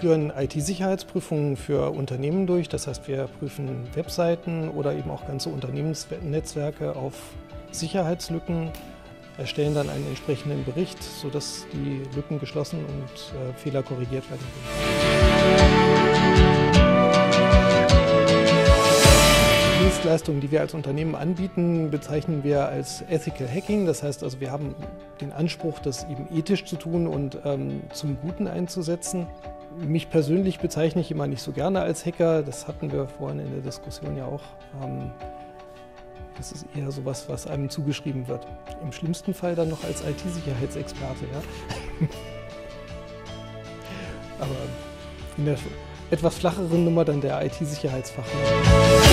führen IT-Sicherheitsprüfungen für Unternehmen durch. Das heißt, wir prüfen Webseiten oder eben auch ganze Unternehmensnetzwerke auf Sicherheitslücken, erstellen dann einen entsprechenden Bericht, sodass die Lücken geschlossen und Fehler korrigiert werden können. Die Dienstleistungen, die wir als Unternehmen anbieten, bezeichnen wir als Ethical Hacking. Das heißt also, wir haben den Anspruch, das eben ethisch zu tun und zum Guten einzusetzen. Mich persönlich bezeichne ich immer nicht so gerne als Hacker. Das hatten wir vorhin in der Diskussion ja auch. Das ist eher sowas, was einem zugeschrieben wird. Im schlimmsten Fall dann noch als IT-Sicherheitsexperte. Ja? Aber in der etwas flacheren Nummer dann der IT-Sicherheitsfachmann.